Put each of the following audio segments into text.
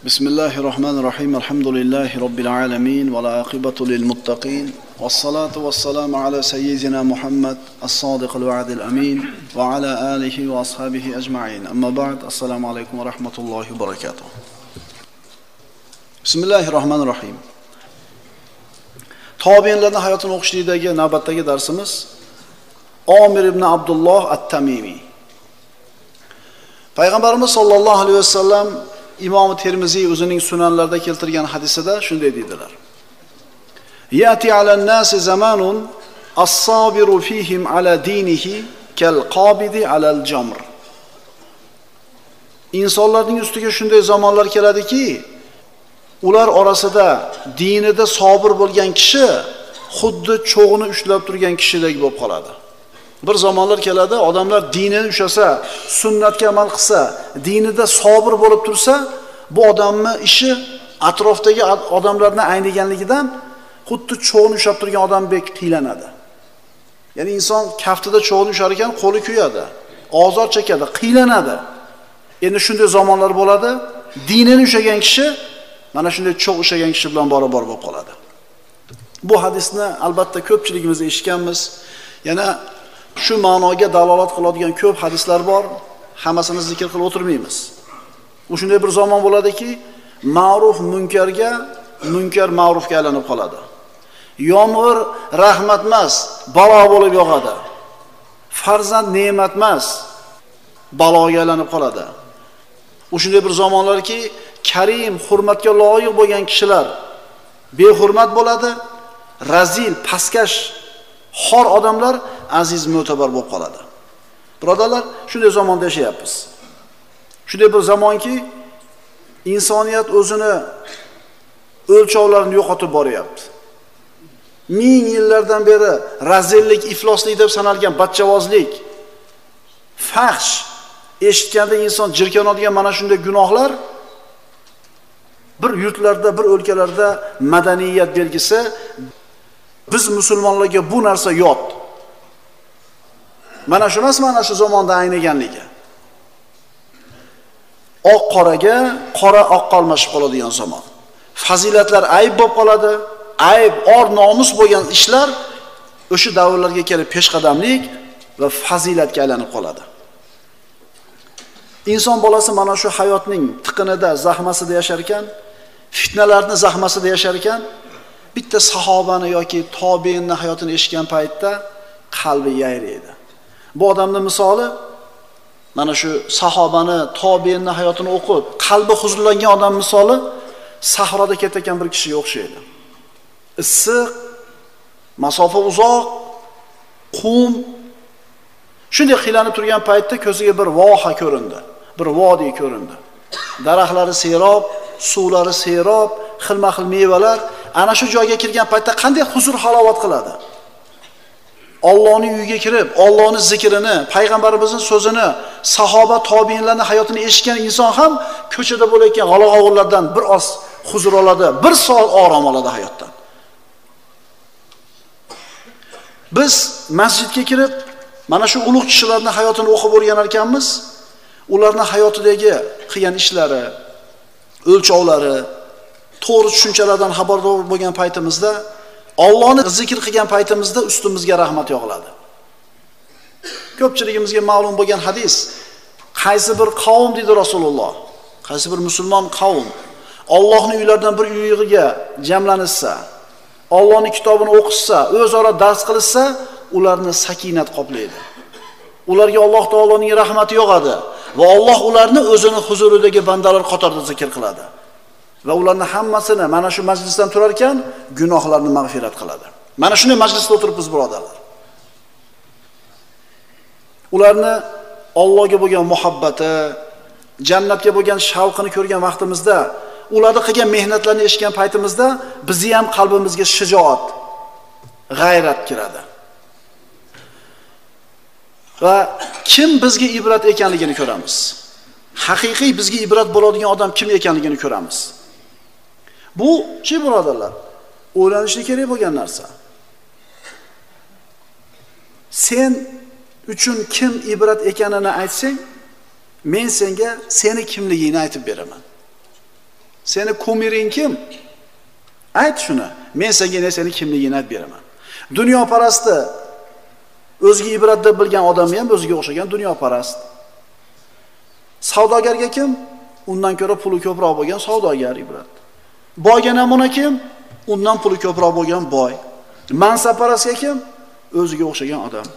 Bismillahirrahmanirrahim. Elhamdülillahi Rabbil alemin. Ve la akibatu lil muttaqin. Vessalatu vesselamu ala seyyidina Muhammed as-sadiqul va'dil amin. Ve ala alihi ve ashabihi ecma'in. Amma ba'd. Assalamu alaikum ve rahmetullahi ve berekatuhu. Bismillahirrahmanirrahim. Tabiinlarning hayotini o'qishlikdagi navbatdagi darsimiz Omir ibn Abdullah at-Tamimi. Payg'ambarimiz sollallohu alayhi vasallam İmam Termiziy o'zining sunanlarida keltirgan hadisida shunday dedilar: Yati alan nasi zamanun as-sabiru fihim ala dinihi kal qabidi alal jamr. İnsonlarning ustiga shunday zamonlar keladiki, ular orasida dinida sabir bo'lgan kishi xuddi cho'g'ini ushlab turgan kishidek bo'lib qoladi. Bir zamonlar keladi, odamlar dinini ushasa, sunnatga amal qilsa, dinida sabir bo'lib tursa, bu odamning ishi atrofdagi odamlarni ayniganligidan xuddi cho'g'ini ushlab turgan odamdek qiylanadi. Ya'ni inson kaftida cho'g'ini ushar ekan, qo'li kuyadi, ozor chekadi, qiylanadi. Endi shunday zamonlar bo'ladi, dinini ushlagan kishi mana shunday cho'g' ushlagan kishi bilan barobar bo'lib qoladi. Bu hadisni albatta ko'pchiligimiz eshitganmiz. Yana shu ma'noga dalolat qiladigan ko'p hadislar bor. Hammasini zikr qilib o'tirmaymiz. Bu shunday bir zamon bo'ladiki, ma'ruf munkarga, munkar ma'rufga aylanib qoladi. Yomg'ir rahmat emas, balo bo'lib yog'adi. Farzand ne'mat emas, baloga aylanib qoladi. Bu shunday bir zamonlarki, karim, hurmatga loyiq bo'lgan kishilar behurmat bo'ladi, razil, pastkash, xor odamlar aziz mo'tabar bo'lib qoladi. Birodarlar, shunday zamonda yashayapmiz. Shunday bir zamonki, insoniyat o'zini o'lchovlarini yo'qotib boryapti. Ming yillardan beri razillik, ifloslik deb sanalgan bachchavozlik, fahsh, eshitganda inson jirkanadigan mana shunday gunohlar bir yurtlarda, bir o'lkalarda madaniyat belgisi. Biz musulmonlarga bu narsa yot. Mana shu emas, mana shu zamonda aynaganligi. Oq qoraga, qora oqqa almashib qoladigan zamon. Fazilatlar ayb bo'lib qoladi. Ayb, or, nomus bo'lgan ishlar o'sha davrlarga kelib peshqadamlik va fazilatga aylanib qoladi. Inson bolasi mana shu hayotning tiqinida, zahmasida yashar ekan, fitnalarning zahmasida yashar ekan, bitta sahobani yoki tobiinning hayotini eshitgan paytda qalbi yayraydi. Bu odamning misoli mana shu sahobani, tobiinning hayotini o'qib, qalbi huzurlangan odam misoli sahroda ketayotgan bir kishiga o'xshaydi. Issiq, masofa uzoq, qum, shunday qiynalib turgan paytda ko'ziga bir voha ko'rindi, bir vodiy ko'rindi. Daraxtlari serob, suvlari serob, xilma-xil mevalar. Ana shu joyga kirgan paytda qanday huzur halovat qiladi. Allohning uyiga kirib, Allohning zikrini, payg'ambarimizning so'zini, sahoba, tobiinlarning hayotini eshitgan inson ham ko'chada bo'layotgan g'ala-g'ovurlardan bir oz huzur oladi, bir soat orom oladi hayotdan. Biz masjidga kirib, mana shu ulug' kishilarning hayotini o'qib o'rganar ekanmiz. Ularning hayotidagi qilgan ishlari, o'lchovlari, to'g'ri tushunchalardan xabardor bo'lgan paytimizda, Allohni zikr qilgan paytimizda ustimizga rahmat yog'iladi. Ko'pchiligimizga ma'lum bo'lgan hadis, qaysi bir qavm dedi Rasululloh, qaysi bir musulmon qavm Allohning uylaridan bir uyiga jamlanishsa, Allohning kitobini o'qishsa, o'zaro dars qilishsa, ularni sakinat qoplaydi. Ularga Alloh taoloning rahmati yog'adi va Alloh ularni o'zining huzuridagi bandalar qatorida zikr qiladi. Va ularning hammasini mana shu majlisdan turar ekan, gunohlarni mag'firat qiladi. Mana shunday majlisda o'tiribmiz, birodarlar. Ularni Allohga bo'lgan muhabbati, jannatga bo'lgan shavqini ko'rgan vaqtimizda, ularning qilgan mehnatlarini eshitgan paytimizda bizni ham qalbimizga shijoat, g'ayrat kiradi. Va kim bizga ibrat ekanligini ko'ramiz. Haqiqiy bizga ibrat bo'ladigan odam kim ekanligini ko'ramiz. Bu chi birodarlar, o'ylanishli kerak bo'lgan narsa. Sen uchun kim ibrat ekanini aytsang, men senga seni kimligingni aytib beraman. Seni kumiring kim? Ayt shuni. Men senga seni kimligini aytib beraman. Dunyoparastni o'ziga ibrat deb bilgan odamni ham o'ziga o'xshagan dunyoparast. Savdogarga kim? Undan ko'ra puli ko'proq bo'lgan savdogar ibrat. Boyga namuna kim? Undan puli ko'proq bo'lgan boy. Mansabparastga kim? O'ziga o'xshagan odam.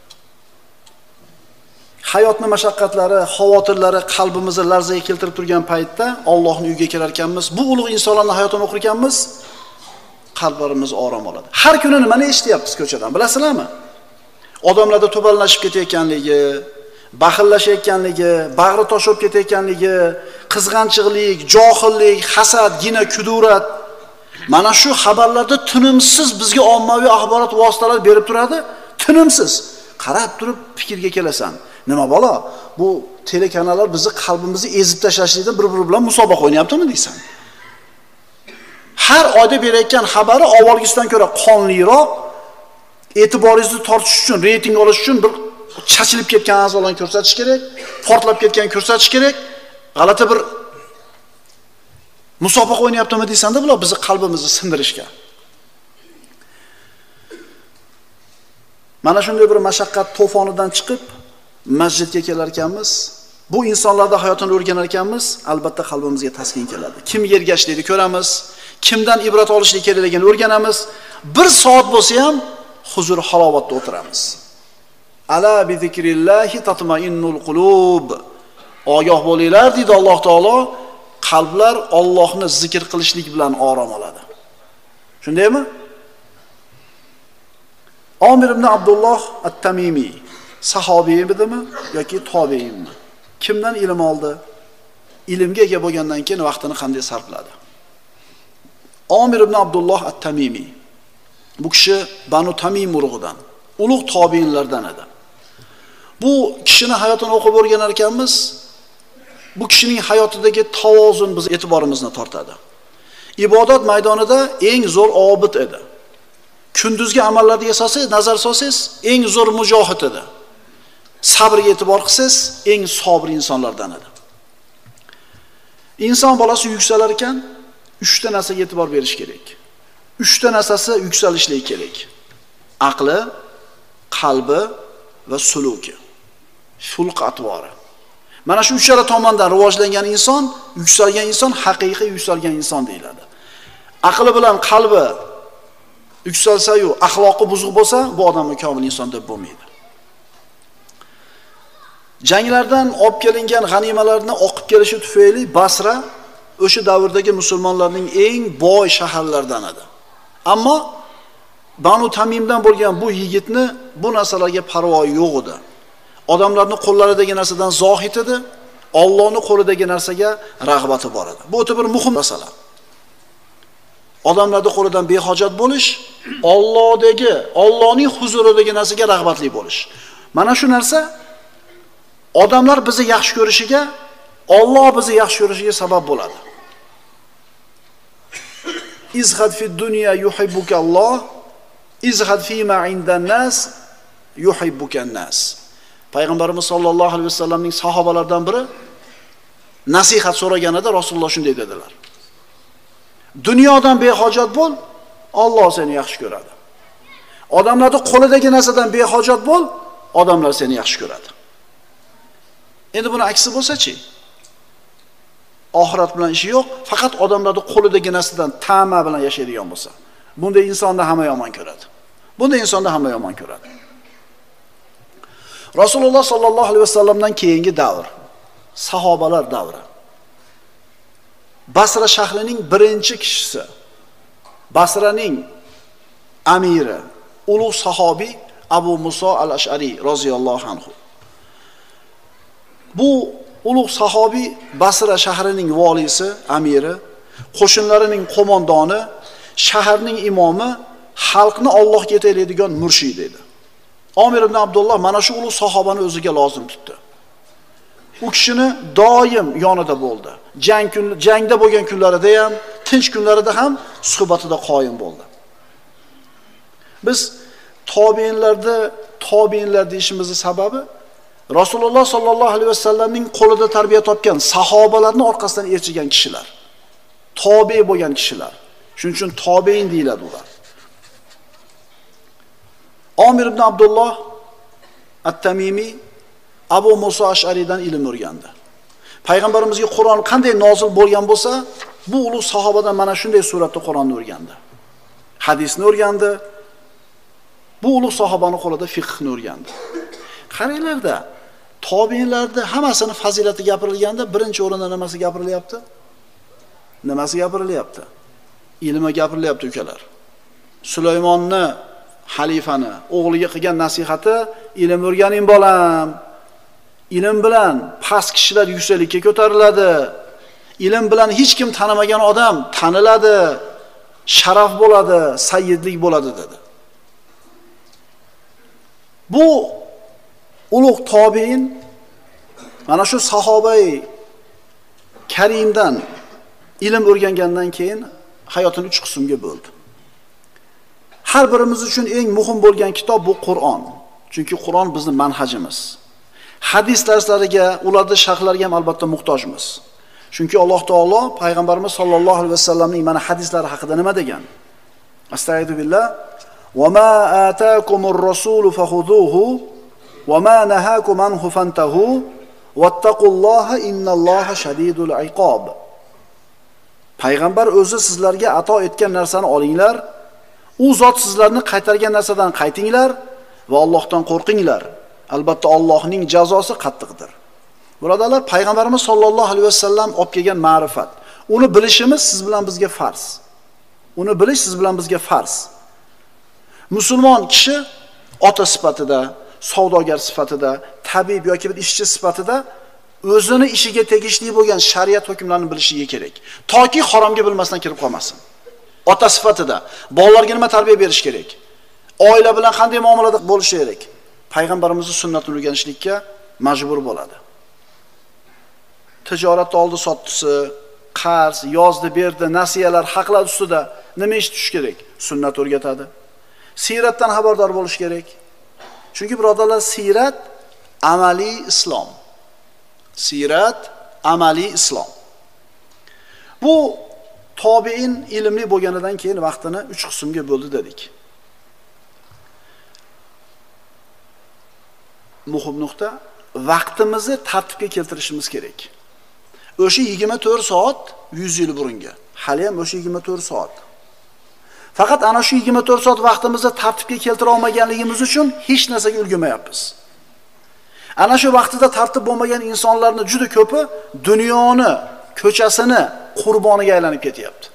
Hayotning mashaqqatlari, xavotirlari qalbimizni larzaga keltirib turgan paytda Allohning uyiga kelar ekanmiz, bu ulug' insonlarning hayotini o'qir ekanmiz, qalblarimiz orom oladi. Har kuni nimani eshityapmiz ko'chadan, bilasizlarmi? Odamlarda to'balashib ketayotganligi, baxillashayotganligi, bag'ri toshib ketayotganligi, qizg'anchiqlik, johillik, hasad, gina, kudurat. Mana shu xabarlarda tinimsiz bizga ommaviy axborot vositalari berib turadi, tinimsiz. Qarab turib fikrga kelasan. Nima bola? Bu telekanallar bizni qalbimizni ezib tashlashlikda bir-biri bilan musobaqa o'ynayaptimi deysan? Har oyda berayotgan xabari avvalgisidan ko'ra qonliroq, e'tiboringizni tortish uchun, reyting olish uchun bir chachilib ketgan a'zolarni ko'rsatish kerak, portlab ketgan ko'rsatish kerak. G'alati bir musobaqa o'ynayaptimi deysanda, bular bizni qalbimizni sindirishga. Mana shunday bir mashaqqat to'fonidan chiqib masjidga kelar ekanmiz. Bu insonlarning hayotini o'rganar ekanmiz, albatta qalbimizga taskin keladi. Kim ergashlikni ko'ramiz, kimdan ibrat olishlik kerakligini o'rganamiz. Bir soat bo'lsa ham huzur halovatda o'tiramiz. Ala bi zikrillahi tatmainnul qulub. Ogoh bo'linglar dedi Alloh taolo, qalblar Allohni zikr qilishlik bilan orom oladi. Shundaymi? Omir ibn Abdulloh at-Tamimi sahobiymi yoki tobiinmi? Kimdan ilm oldi? Ilmga ega bo'lgandan keyin vaqtini qanday sarfladi? Omir ibn Abdulloh at-Tamimi. Bu kishi Banu Tamim urug'idan, ulug' tobiinlardan edi. Bu kishining hayotini o'qib o'rganar ekanmiz. Bu kishining hayotidagi tavozun biz e'tiborimizni tortadi. Ibodat maydonida eng zo'r obid edi. Kunduzgi amallarga asosan nazar solsangiz, eng zo'r mujohid edi. Sabrga e'tibor qilsangiz, eng sabr insonlardan edi. Inson bolasi yuksalar ekan, 3 ta narsaga e'tibor berish kerak. 3 ta narsasi yuksalishlik kerak. Aqli, qalbi va suluki. Fulq atvori. Mana shu uchala tomondan rivojlangan inson, yuksalgan inson, haqiqiy yuksalgan inson deyiladi. Aqli bilan qalbi yuksalsa-yu, axloqi buzuq bo'lsa, bu odamni komil inson deb bo'lmaydi. Janglardan olib kelingan g'animalarni oqib kelishi tufayli Basra o'sha davrdagi musulmonlarning eng boy shaharlaridan edi. Ammo Banu Tamimdan bo'lgan bu yigitni bu narsalarga parvoyi yo'q edi. Odamlarning qo'llaridagi narsadan zohid edi, Allohning qo'lidagi narsaga rag'bati bor edi. Bu o'ta bir muhim masala. Odamlarning qo'lidan behojat bo'lish, Allohning huzuridagi narsaga rag'batli bo'lish. Mana shu narsa odamlar bizni yaxshi ko'rishiga, Alloh bizni yaxshi ko'rishiga sabab bo'ladi. Izhad fi dunya yuhibbuka Alloh, izhad fi ma indan nas yuhibbuka nas. Payg'ambarimiz sollallohu alayhi vasallamning sahobalaridan biri nasihat so'raganida Rasululloh shunday dedilar: Dunyodan behojat bo'l, Alloh seni yaxshi ko'radi. Odamlarning qo'lidagi narsadan behojat bo'l, odamlar seni yaxshi ko'radi. Endi buni aksi bo'lsa-chi? Oxirat bilan ishi yo'q, faqat odamlarning qo'lidagi narsadan ta'ma bilan yashaydigan bo'lsa, bunday insonni hamma yomon ko'radi. Bunday insonni hamma yomon ko'radi. Rasululloh sollallohu alayhi vasallamdan keyingi davr, sahobalar davri. Basra shahrining birinchi kishisi, Basraning amiri, ulug' sahobiy Abu Muso al-Ash'ari roziyallohu anhu. Bu ulug' sahobiy Basra shahrining valisi, amiri, qo'shinlarining qo'mondoni, shaharning imomi, xalqni Allohga yetaklaydigan murshid edi. Omir ibn Abdulloh mana shu ulug' sahobani o'ziga lozim tutdi. U kishini doim yonida bo'ldi. Jangda bo'lgan kunlarida ham, tinch kunlarida ham suhbatida qoyim bo'ldi. Biz tobiinlar deyishimizning sababi Rasululloh sollallohu alayhi vasallamning qo'lida tarbiya topgan sahobalarning orqasidan erchigan kishilar. tobe bo'lgan kishilar. Shuning uchun tobein deyiladi ular. Omir ibn Abdulloh At-Tamimi Abu Muso Ash'aridan ilm o'rgandi. Payg'ambarimizga Qur'on qanday nozil bo'lgan bo'lsa, bu ulug' sahobadan mana shunday suratda Qur'onni o'rgandi. Hadisni o'rgandi. Bu ulug' sahobaning qo'lida fiqhni o'rgandi. Qaranglarda, tobiinlarda hammasini fazilati gapirilganda birinchi o'rinda nimasi gapirilyapti? Nimasi gapirilyapti? Ilmi gapirilyapti, ukalar. Sulaymonni xalifani o'g'liga qilgan nasihati: ilm o'rganing bolam. Ilm bilan past kishilar yuksaklikka ko'tariladi. Ilm bilan hech kim tanimagan odam taniladi, sharaf bo'ladi, sayyidlik bo'ladi dedi. Bu ulug' tobiin mana shu sahobai karimdan ilm o'rgangandan keyin hayotini 3 qismga bo'ldi. Har birimiz uchun eng muhim bo'lgan kitob bu Qur'on. Chunki Qur'on bizning manhajimiz. Hadis darslariga, ularda sharhlariga ham albatta muhtojmiz. Chunki Alloh taolo payg'ambarimiz sollallohu alayhi vasallamning mana hadislari haqida nima degan? Astagfirullah. "Va ma ataakumur rasulu fakhuduhu va ma nahakum anhu fantahu wattaqulloha innalloha shadidul iqob." Payg'ambar o'zi sizlarga ato etgan narsani olinglar, u zot sizlarni qaytargan narsadan qaytinglar va Allohdan qo'rqinglar. Albatta Allohning jazosi qattiqdir. Birodarlar, payg'ambarimiz sollallohu alayhi vasallam olib kelgan ma'rifat, uni bilishimiz siz bilan bizga farz. Uni bilish siz bilan bizga farz. Musulmon kishi ota sifatida, savdogar sifatida, tabib yoki bir ishchi sifatida o'zini ishiga tegishli bo'lgan shariat hukmlarini bilishi kerak. Toki haromga bilmasdan kirib qolmasin. Ota sifatida bolalarga nima tarbiya berish kerak? Oila bilan qanday muomalada bo'lish kerak? Payg'ambarimizning sunnatini o'rganishlikka majbur bo'ladi. Tijoratda oldi sottisi, qarz, yozdi, berdi, nasiyalar, haqlar ustida nima ish tutish kerak? Sunnat o'rgatadi. Siyratdan xabardor bo'lish kerak. Chunki birodarlar, siyrat amaliy islom. Siyrat amaliy islom. Bu tobiin ilmli bo'lganidan keyin vaqtini 3 qismga bo'ldi dedik. Muhim nuqta, vaqtimizni tartibga keltirishimiz kerak. O'sha 24 soat 100 yil burunga, hali ham o'sha 24 soat. Faqat ana shu 24 soat vaqtimizni tartibga keltira olmaganligimiz uchun hech narsaga ulgurmayapmiz. Ana shu vaqtida tartib bo'lmagan insonlarni juda ko'pi dunyoni, ko'chasini qurboniga aylanib ketyapti.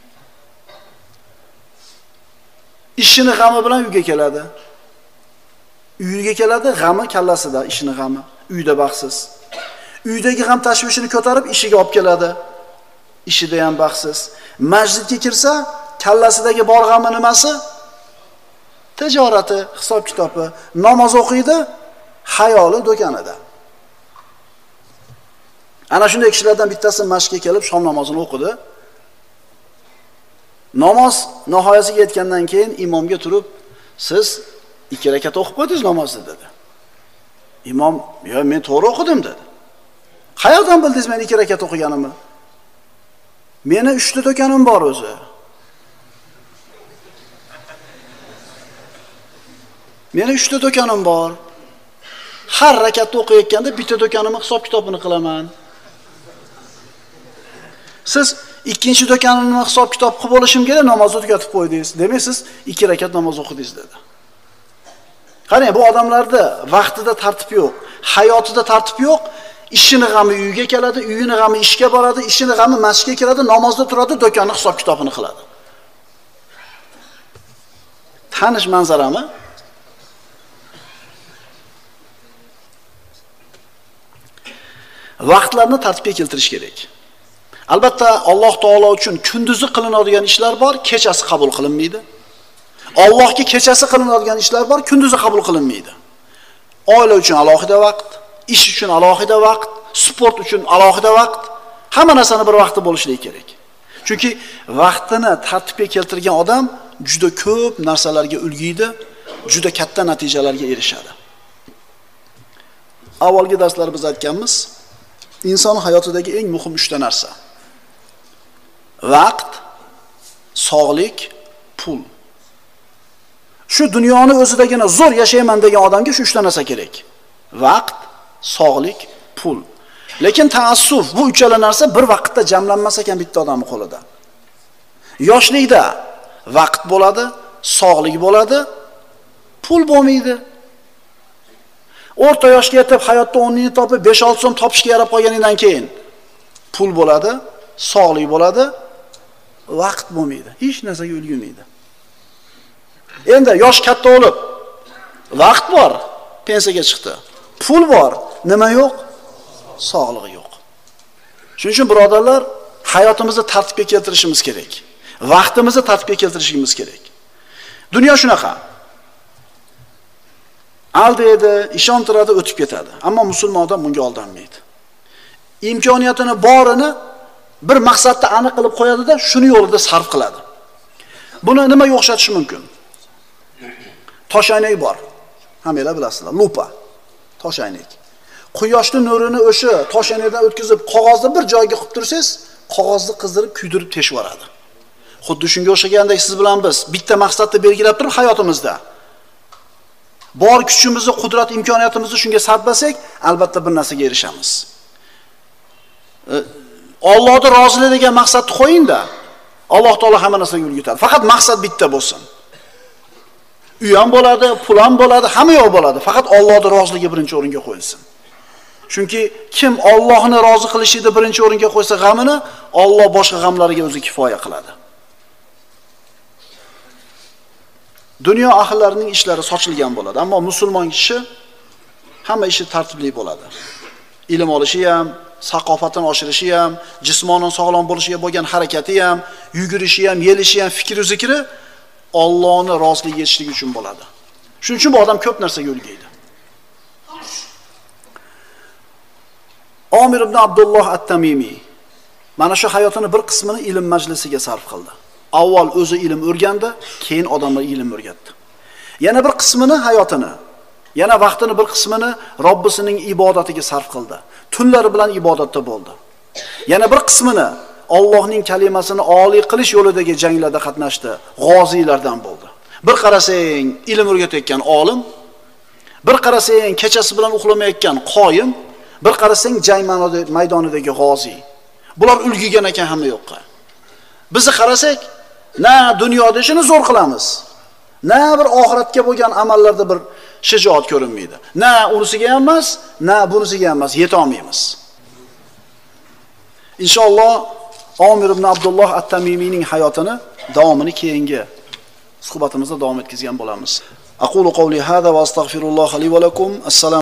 Ishini g'ami bilan uyga keladi. Uyiga keladi, g'ami kallasida, ishini g'ami, uyda baxtsiz. Uydagi g'am tashvishini ko'tarib ishiga olib keladi. Ishida ham baxtsiz. Masjidga kirsa, kallasidagi bor g'ami nimasi? Tijorati, hisob-kitobi. Namoz o'qiydi, xayoli do'konida. Ana shunday kishilardan bittasi masjidga kelib shom namozini o'qidi. Namoz nihoyasiga yetgandan keyin imomga turib, siz 2 rakat o'qib qo'ydingiz namozni dedi. Imom, "Yo, men to'g'ri o'qidim" dedi. "Qayerdan bildingiz men 2 rakat o'qiganimni?" "Meni 3 ta do'konim bor o'zi." "Meni 3 ta do'konim bor. Har rakatda o'qiyotganda bitta do'konimni hisob-kitobini qilaman." Siz ikkinchi do'konimni hisob-kitob qilib olishim kerak, namozni tugatib qo'ydingiz. Demak, siz 2 rakat namoz o'qidingiz dedi. Qarang, bu odamlarda vaqtida tartib yo'q, hayotida tartib yo'q. Ishini g'ami uyga keladi, uyini g'ami ishga boradi, ishini g'ami masjidga keladi, namozda turadi, do'konni hisob-kitobini qiladi. Tanish manzarami? Vaqtlarni tartibga keltirish kerak. Albatta Alloh taolo uchun kunduzi qilinadigan ishlar bor, kechasi qabul qilinmaydi. Allohga kechasi qilinadigan ishlar bor, kunduzi qabul qilinmaydi. Oila uchun alohida vaqt, ish uchun alohida vaqt, sport uchun alohida vaqt, hamma narsani bir vaqtda bo'lishligi kerak. Chunki vaqtini tartibga keltirgan odam juda ko'p narsalarga ulguydi, juda katta natijalarga erishadi. Avvalgi darslarda biz aytganmiz, inson hayotidagi eng muhim 3 ta narsa. vaqt, sog'lik, pul. Shu dunyoni o'zidagina zo'r yashayman degan odamga shu 3 ta narsa kerak. Vaqt, sog'lik, pul. Lekin taassuf, bu uchala narsa bir vaqtda jamlanmas ekan bitta odamning qo'lida. Yoshlikda vaqt bo'ladi, sog'lik bo'ladi, pul bo'lmaydi. O'rta yoshga yetib hayotda o'rnini topib 5-6 so'm topishga yarab qolganidan keyin pul bo'ladi, sog'lik bo'ladi, vaqt bo'lmaydi. Hech narsaga ulgurmaydi. Endi yosh katta bo'lib, vaqt bor, pensiyaga chiqdi. Pul bor, nima yo'q? Sog'lig'i yo'q. Shuning uchun birodarlar, hayotimizni tartibga keltirishimiz kerak. Vaqtimizni tartibga keltirishimiz kerak. Dunyo shunaqa. Aldaydi, ishontiradi, o'tib ketadi. Ammo musulmon odam bunga aldanmaydi. Imkoniyatini borini bir maqsadda aniq qilib qo'yadi-da, shuni yo'lida sarf qiladi. Buni nimaga o'xshatish mumkin? Toshaynak bor. Hammanglar bilasizlar, lupa. Toshaynak. Quyoshning nurini o'sha toshaynakdan o'tkazib, qog'ozni bir joyga qilib tursangiz, qog'ozni qizdirib, kuydirib teshib yuboradi. Xuddi shunga o'xshagandek siz bilan biz bitta maqsadni belgilab turib hayotimizda bor kuchimizni, qudrat, imkoniyatimizni shunga sarflasak, albatta bir narsaga erishamiz. Allohning roziligi degan maqsadni qo'ying-da, Alloh taolo hamma narsaga ulguradi. Faqat maqsad bitta bo'lsin. Uy ham bo'ladi, pul ham bo'ladi, hamma yo'q bo'ladi. Faqat Allohning roziligi birinchi o'ringa qo'yilsin. Chunki kim Allohni rozi qilishini birinchi o'ringa qo'ysa g'amini, Alloh boshqa g'amlariga o'zi kifoya qiladi. Dunyo ahllarining ishlari sochilgan bo'ladi, ammo musulmon kishi hamma ishi tartibli bo'ladi. Ilm olishi ham, saqofatini oshirishi ham, jismonan sog'lom bo'lishiga bo'lgan harakati ham, yugurishi ham, yelishi ham, fikri zikri Allohning roziligiga yetishlik uchun bo'ladi. Shuning uchun bu odam ko'p narsaga ulgaydi. Omir ibn Abdulloh at-Tamimi mana shu hayotini bir qismini ilm majlisiga sarf qildi. Avval o'zi ilm o'rgandi, keyin odamlar ilm o'rgatdi. Yana bir qismini hayotini, yana vaqtini bir qismini Robbisining ibodatiga sarf qildi. Tunlari bilan ibodatda bo'ldi. Yana bir qismini Allohning kalimasini oliy qilish yo'lidagi janglarda qatnashdi, g'oziylardan bo'ldi. Bir qarasang, ilm o'rgatayotgan olim, bir qarasang, kechasi bilan uxlamayotgan qoyim, bir qarasang, jang maydonidagi g'oziy. Bular ulgigan ekan hamma yo'qqa. Bizni qarasak, na dunyoda ishini zo'r qilamiz, na bir oxiratga bo'lgan amallarda bir shijoat ko'rinmaydi. Na unisiga ham emas, na bunisiga ham emas, yeta olmaymiz. Inshaalloh Omir ibn Abdulloh at-Tamimining hayotini davomini keyingi suhbatimizda davom etkazgan bo'lamiz. Aqulu qawli hada va astagfirulloh li va lakum. Assalom